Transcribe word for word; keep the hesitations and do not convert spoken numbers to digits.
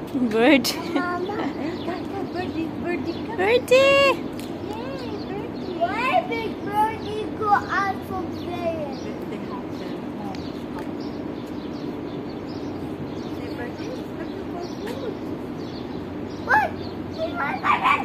Bird. Mama. Birdie, birdie, come. Birdie. Yay, birdie. Why did birdie go out from there? They have the home. Say birdie, birdie go food. What? She wants my